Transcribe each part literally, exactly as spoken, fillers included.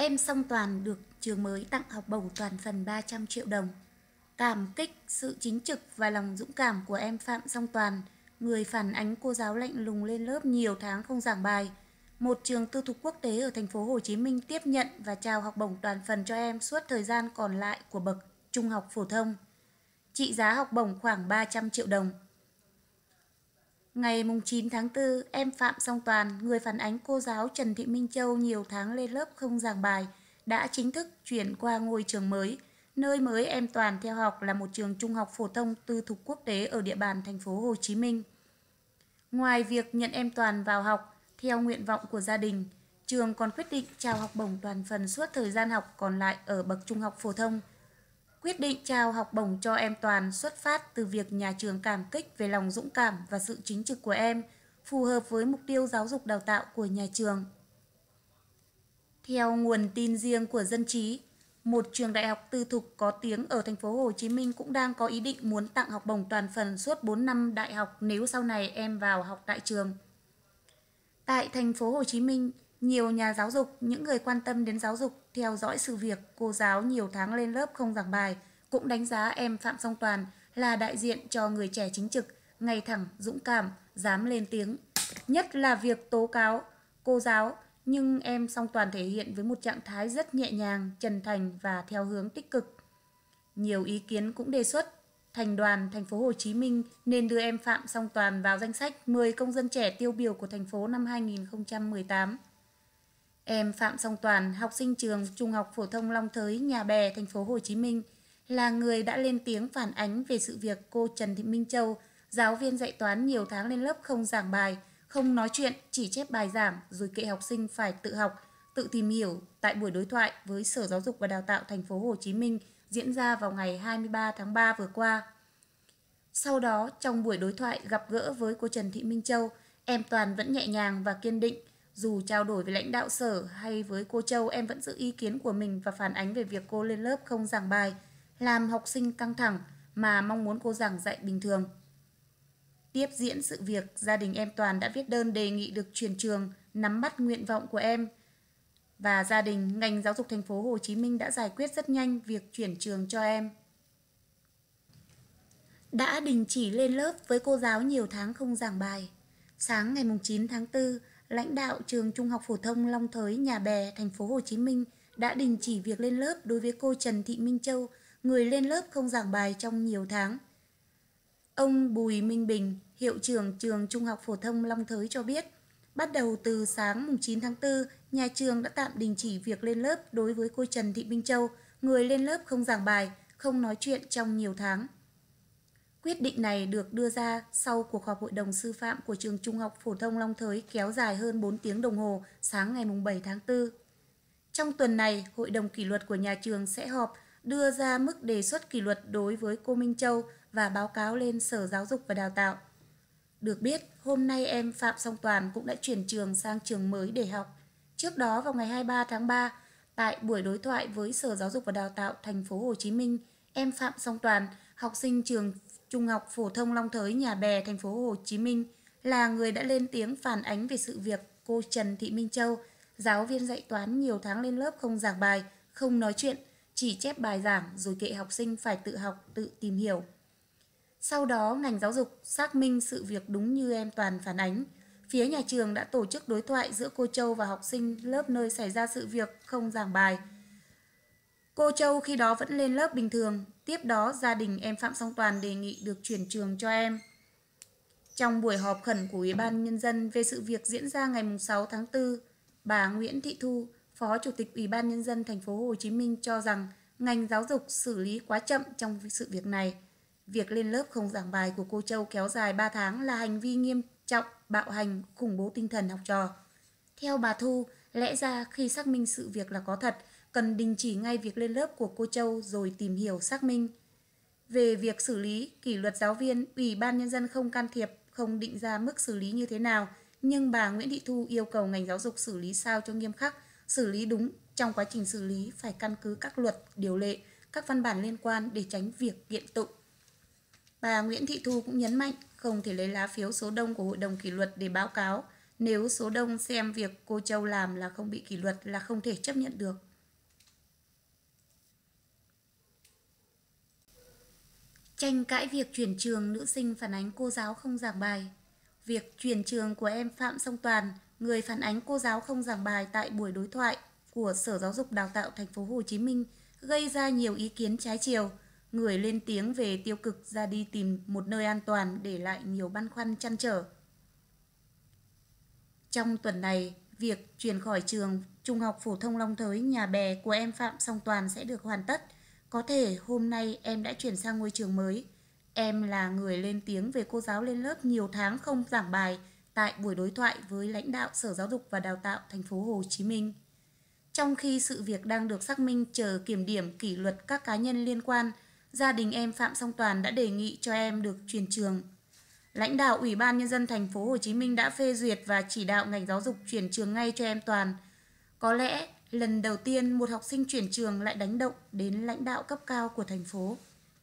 Em Song Toàn được trường mới tặng học bổng toàn phần ba trăm triệu đồng. Cảm kích sự chính trực và lòng dũng cảm của em Phạm Song Toàn, người phản ánh cô giáo lạnh lùng lên lớp nhiều tháng không giảng bài. Một trường tư thục quốc tế ở thành phố Hồ Chí Minh tiếp nhận và trao học bổng toàn phần cho em suốt thời gian còn lại của bậc trung học phổ thông. Trị giá học bổng khoảng ba trăm triệu đồng. Ngày chín tháng tư, em Phạm Song Toàn, người phản ánh cô giáo Trần Thị Minh Châu nhiều tháng lên lớp không giảng bài, đã chính thức chuyển qua ngôi trường mới. Nơi mới em Toàn theo học là một trường trung học phổ thông tư thục quốc tế ở địa bàn thành phố Hồ Chí Minh. Ngoài việc nhận em Toàn vào học theo nguyện vọng của gia đình, trường còn quyết định trao học bổng toàn phần suốt thời gian học còn lại ở bậc trung học phổ thông. Quyết định trao học bổng cho em Toàn xuất phát từ việc nhà trường cảm kích về lòng dũng cảm và sự chính trực của em, phù hợp với mục tiêu giáo dục đào tạo của nhà trường. Theo nguồn tin riêng của Dân trí, một trường đại học tư thục có tiếng ở thành phố Hồ Chí Minh cũng đang có ý định muốn tặng học bổng toàn phần suốt bốn năm đại học nếu sau này em vào học tại trường. Tại thành phố Hồ Chí Minh, nhiều nhà giáo dục, những người quan tâm đến giáo dục theo dõi sự việc cô giáo nhiều tháng lên lớp không giảng bài cũng đánh giá em Phạm Song Toàn là đại diện cho người trẻ chính trực, ngay thẳng, dũng cảm, dám lên tiếng. Nhất là việc tố cáo cô giáo, nhưng em Song Toàn thể hiện với một trạng thái rất nhẹ nhàng, chân thành và theo hướng tích cực. Nhiều ý kiến cũng đề xuất Thành đoàn thành phố Hồ Chí Minh nên đưa em Phạm Song Toàn vào danh sách mười công dân trẻ tiêu biểu của thành phố năm hai nghìn không trăm mười tám. Em Phạm Song Toàn, học sinh trường Trung học phổ thông Long Thới, Nhà Bè, thành phố Hồ Chí Minh, là người đã lên tiếng phản ánh về sự việc cô Trần Thị Minh Châu, giáo viên dạy toán nhiều tháng lên lớp không giảng bài, không nói chuyện, chỉ chép bài giảng rồi kệ học sinh phải tự học, tự tìm hiểu tại buổi đối thoại với Sở Giáo dục và Đào tạo thành phố Hồ Chí Minh diễn ra vào ngày hai mươi ba tháng ba vừa qua. Sau đó, trong buổi đối thoại gặp gỡ với cô Trần Thị Minh Châu, em Toàn vẫn nhẹ nhàng và kiên định. Dù trao đổi với lãnh đạo sở hay với cô Châu, em vẫn giữ ý kiến của mình và phản ánh về việc cô lên lớp không giảng bài, làm học sinh căng thẳng mà mong muốn cô giảng dạy bình thường. Tiếp diễn sự việc, gia đình em Toàn đã viết đơn đề nghị được chuyển trường, nắm bắt nguyện vọng của em. Và gia đình, ngành giáo dục thành phố Hồ Chí Minh đã giải quyết rất nhanh việc chuyển trường cho em. Đã đình chỉ lên lớp với cô giáo nhiều tháng không giảng bài. Sáng ngày chín tháng tư, lãnh đạo trường Trung học phổ thông Long Thới, Nhà Bè, thành phố Hồ Chí Minh đã đình chỉ việc lên lớp đối với cô Trần Thị Minh Châu, người lên lớp không giảng bài trong nhiều tháng. Ông Bùi Minh Bình, hiệu trưởng trường Trung học phổ thông Long Thới cho biết, bắt đầu từ sáng chín tháng tư, nhà trường đã tạm đình chỉ việc lên lớp đối với cô Trần Thị Minh Châu, người lên lớp không giảng bài, không nói chuyện trong nhiều tháng. Quyết định này được đưa ra sau cuộc họp hội đồng sư phạm của trường Trung học phổ thông Long Thới kéo dài hơn bốn tiếng đồng hồ sáng ngày bảy tháng tư. Trong tuần này, hội đồng kỷ luật của nhà trường sẽ họp đưa ra mức đề xuất kỷ luật đối với cô Minh Châu và báo cáo lên Sở Giáo dục và Đào tạo. Được biết, hôm nay em Phạm Song Toàn cũng đã chuyển trường sang trường mới để học. Trước đó vào ngày hai mươi ba tháng ba, tại buổi đối thoại với Sở Giáo dục và Đào tạo thành phố Hồ Chí Minh, em Phạm Song Toàn, học sinh trường Trung học phổ thông Long Thới, Nhà Bè, thành phố Hồ Chí Minh, là người đã lên tiếng phản ánh về sự việc cô Trần Thị Minh Châu, giáo viên dạy toán nhiều tháng lên lớp không giảng bài, không nói chuyện, chỉ chép bài giảng rồi kệ học sinh phải tự học, tự tìm hiểu. Sau đó, ngành giáo dục xác minh sự việc đúng như em Toàn phản ánh. Phía nhà trường đã tổ chức đối thoại giữa cô Châu và học sinh lớp nơi xảy ra sự việc không giảng bài. Cô Châu khi đó vẫn lên lớp bình thường. Tiếp đó, gia đình em Phạm Song Toàn đề nghị được chuyển trường cho em. Trong buổi họp khẩn của Ủy ban Nhân dân về sự việc diễn ra ngày sáu tháng tư, bà Nguyễn Thị Thu, Phó Chủ tịch Ủy ban Nhân dân thành phố Hồ Chí Minh cho rằng ngành giáo dục xử lý quá chậm trong sự việc này. Việc lên lớp không giảng bài của cô Châu kéo dài ba tháng là hành vi nghiêm trọng, bạo hành, khủng bố tinh thần học trò. Theo bà Thu, lẽ ra khi xác minh sự việc là có thật, cần đình chỉ ngay việc lên lớp của cô Châu rồi tìm hiểu xác minh. Về việc xử lý, kỷ luật giáo viên, Ủy ban Nhân dân không can thiệp, không định ra mức xử lý như thế nào, nhưng bà Nguyễn Thị Thu yêu cầu ngành giáo dục xử lý sao cho nghiêm khắc, xử lý đúng, trong quá trình xử lý phải căn cứ các luật, điều lệ, các văn bản liên quan để tránh việc kiện tụng. Bà Nguyễn Thị Thu cũng nhấn mạnh không thể lấy lá phiếu số đông của Hội đồng kỷ luật để báo cáo. Nếu số đông xem việc cô Châu làm là không bị kỷ luật là không thể chấp nhận được. Tranh cãi việc chuyển trường, nữ sinh phản ánh cô giáo không giảng bài. Việc chuyển trường của em Phạm Song Toàn, người phản ánh cô giáo không giảng bài tại buổi đối thoại của Sở Giáo dục Đào tạo Thành phố Hồ Chí Minh gây ra nhiều ý kiến trái chiều. Người lên tiếng về tiêu cực ra đi tìm một nơi an toàn, để lại nhiều băn khoăn trăn trở. Trong tuần này, việc chuyển khỏi trường Trung học phổ thông Long Thới Nhà Bè của em Phạm Song Toàn sẽ được hoàn tất. Có thể hôm nay em đã chuyển sang ngôi trường mới. Em là người lên tiếng về cô giáo lên lớp nhiều tháng không giảng bài tại buổi đối thoại với lãnh đạo Sở Giáo dục và Đào tạo Thành phố Hồ Chí Minh. Trong khi sự việc đang được xác minh chờ kiểm điểm kỷ luật các cá nhân liên quan, gia đình em Phạm Song Toàn đã đề nghị cho em được chuyển trường. Lãnh đạo Ủy ban Nhân dân Thành phố Hồ Chí Minh đã phê duyệt và chỉ đạo ngành giáo dục chuyển trường ngay cho em Toàn. Có lẽ lần đầu tiên một học sinh chuyển trường lại đánh động đến lãnh đạo cấp cao của thành phố.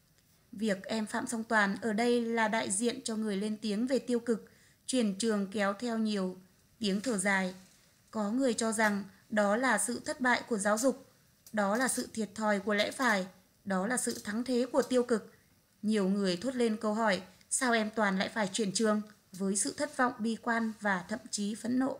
Việc em Phạm Song Toàn ở đây là đại diện cho người lên tiếng về tiêu cực, chuyển trường kéo theo nhiều tiếng thở dài. Có người cho rằng đó là sự thất bại của giáo dục, đó là sự thiệt thòi của lẽ phải, đó là sự thắng thế của tiêu cực. Nhiều người thốt lên câu hỏi, sao em Toàn lại phải chuyển trường, với sự thất vọng, bi quan và thậm chí phẫn nộ.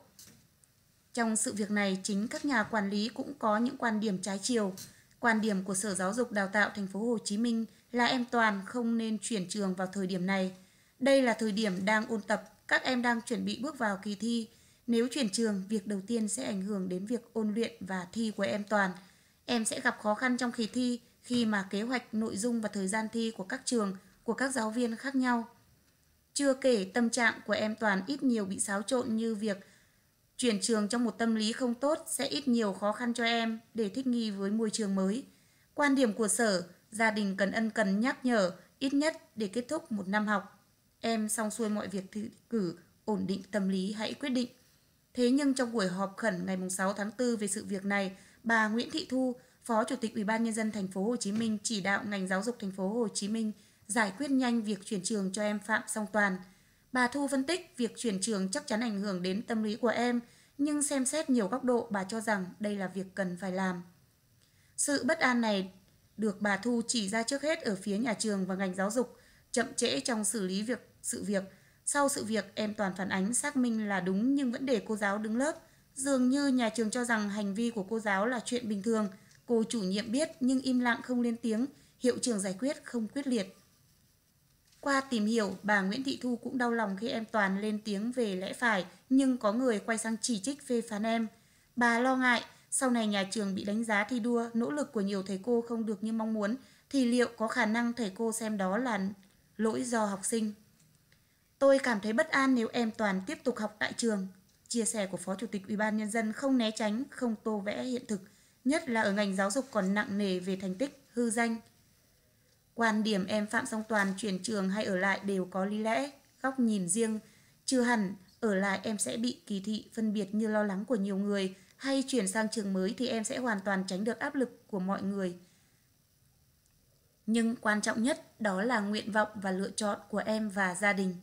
Trong sự việc này, chính các nhà quản lý cũng có những quan điểm trái chiều. Quan điểm của Sở Giáo dục Đào tạo Thành phố Hồ Chí Minh là em Toàn không nên chuyển trường vào thời điểm này. Đây là thời điểm đang ôn tập, các em đang chuẩn bị bước vào kỳ thi. Nếu chuyển trường, việc đầu tiên sẽ ảnh hưởng đến việc ôn luyện và thi của em Toàn. Em sẽ gặp khó khăn trong kỳ thi khi mà kế hoạch, nội dung và thời gian thi của các trường, của các giáo viên khác nhau. Chưa kể tâm trạng của em Toàn ít nhiều bị xáo trộn, như việc chuyển trường trong một tâm lý không tốt sẽ ít nhiều khó khăn cho em để thích nghi với môi trường mới. Quan điểm của Sở, gia đình cần ân cần nhắc nhở ít nhất để kết thúc một năm học. Em xong xuôi mọi việc thi cử, ổn định tâm lý hãy quyết định. Thế nhưng trong buổi họp khẩn ngày sáu tháng tư về sự việc này, bà Nguyễn Thị Thu, Phó Chủ tịch Ủy ban Nhân dân Thành phố Hồ Chí Minh chỉ đạo ngành giáo dục Thành phố Hồ Chí Minh giải quyết nhanh việc chuyển trường cho em Phạm Song Toàn. Bà Thu phân tích việc chuyển trường chắc chắn ảnh hưởng đến tâm lý của em, nhưng xem xét nhiều góc độ, bà cho rằng đây là việc cần phải làm. Sự bất an này được bà Thu chỉ ra trước hết ở phía nhà trường và ngành giáo dục, chậm trễ trong xử lý việc sự việc. Sau sự việc, em Toàn phản ánh xác minh là đúng nhưng vẫn để cô giáo đứng lớp. Dường như nhà trường cho rằng hành vi của cô giáo là chuyện bình thường. Cô chủ nhiệm biết nhưng im lặng không lên tiếng, hiệu trưởng giải quyết không quyết liệt. Qua tìm hiểu, bà Nguyễn Thị Thu cũng đau lòng khi em Toàn lên tiếng về lẽ phải, nhưng có người quay sang chỉ trích phê phán em. Bà lo ngại, sau này nhà trường bị đánh giá thi đua, nỗ lực của nhiều thầy cô không được như mong muốn, thì liệu có khả năng thầy cô xem đó là lỗi do học sinh. Tôi cảm thấy bất an nếu em Toàn tiếp tục học tại trường. Chia sẻ của Phó Chủ tịch Ủy ban Nhân dân không né tránh, không tô vẽ hiện thực, nhất là ở ngành giáo dục còn nặng nề về thành tích, hư danh. Quan điểm em Phạm Song Toàn chuyển trường hay ở lại đều có lý lẽ, góc nhìn riêng. Chưa hẳn ở lại em sẽ bị kỳ thị, phân biệt như lo lắng của nhiều người, hay chuyển sang trường mới thì em sẽ hoàn toàn tránh được áp lực của mọi người. Nhưng quan trọng nhất đó là nguyện vọng và lựa chọn của em và gia đình.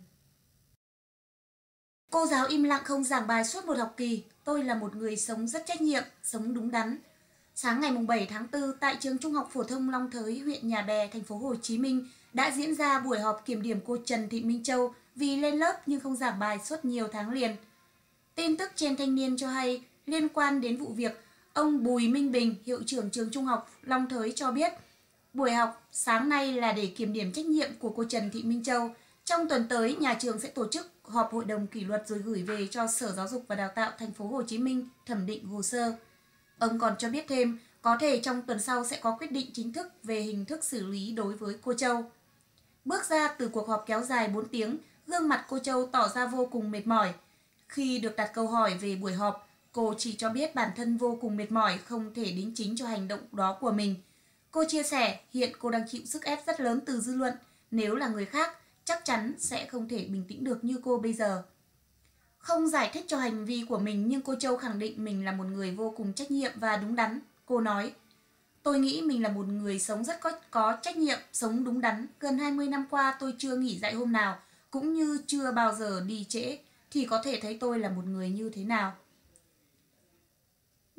Cô giáo im lặng không giảng bài suốt một học kỳ. Tôi là một người sống rất trách nhiệm, sống đúng đắn. Sáng ngày bảy tháng tư, tại trường Trung học phổ thông Long Thới, huyện Nhà Bè, Thành phố Hồ Chí Minh đã diễn ra buổi họp kiểm điểm cô Trần Thị Minh Châu vì lên lớp nhưng không giảng bài suốt nhiều tháng liền. Tin tức trên Thanh Niên cho hay, liên quan đến vụ việc, ông Bùi Minh Bình, hiệu trưởng trường Trung học Long Thới cho biết, buổi học sáng nay là để kiểm điểm trách nhiệm của cô Trần Thị Minh Châu. Trong tuần tới, nhà trường sẽ tổ chức họp hội đồng kỷ luật rồi gửi về cho Sở Giáo dục và Đào tạo Thành phố Hồ Chí Minh thẩm định hồ sơ. Ông còn cho biết thêm, có thể trong tuần sau sẽ có quyết định chính thức về hình thức xử lý đối với cô Châu. Bước ra từ cuộc họp kéo dài bốn tiếng, gương mặt cô Châu tỏ ra vô cùng mệt mỏi. Khi được đặt câu hỏi về buổi họp, cô chỉ cho biết bản thân vô cùng mệt mỏi, không thể đính chính cho hành động đó của mình. Cô chia sẻ hiện cô đang chịu sức ép rất lớn từ dư luận, nếu là người khác chắc chắn sẽ không thể bình tĩnh được như cô bây giờ. Không giải thích cho hành vi của mình nhưng cô Châu khẳng định mình là một người vô cùng trách nhiệm và đúng đắn. Cô nói, tôi nghĩ mình là một người sống rất có, có trách nhiệm, sống đúng đắn. Gần hai mươi năm qua tôi chưa nghỉ dạy hôm nào, cũng như chưa bao giờ đi trễ, thì có thể thấy tôi là một người như thế nào.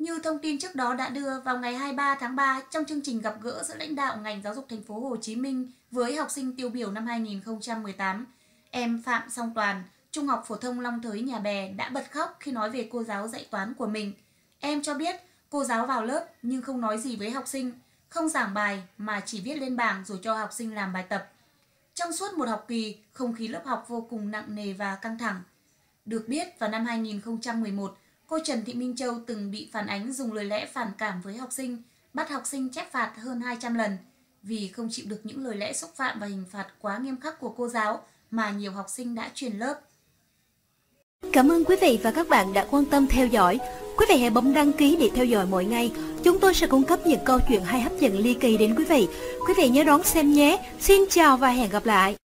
Như thông tin trước đó đã đưa, vào ngày hai mươi ba tháng ba, trong chương trình gặp gỡ giữa lãnh đạo ngành giáo dục thành phố Hồ Chí Minh với học sinh tiêu biểu năm hai nghìn không trăm mười tám, em Phạm Song Toàn, Trung học phổ thông Long Thới Nhà Bè đã bật khóc khi nói về cô giáo dạy toán của mình. Em cho biết cô giáo vào lớp nhưng không nói gì với học sinh, không giảng bài mà chỉ viết lên bảng rồi cho học sinh làm bài tập. Trong suốt một học kỳ, không khí lớp học vô cùng nặng nề và căng thẳng. Được biết, vào năm hai nghìn không trăm mười một, cô Trần Thị Minh Châu từng bị phản ánh dùng lời lẽ phản cảm với học sinh, bắt học sinh chép phạt hơn hai trăm lần. Vì không chịu được những lời lẽ xúc phạm và hình phạt quá nghiêm khắc của cô giáo mà nhiều học sinh đã chuyển lớp. Cảm ơn quý vị và các bạn đã quan tâm theo dõi. Quý vị hãy bấm đăng ký để theo dõi mỗi ngày. Chúng tôi sẽ cung cấp những câu chuyện hay hấp dẫn ly kỳ đến quý vị. Quý vị nhớ đón xem nhé. Xin chào và hẹn gặp lại.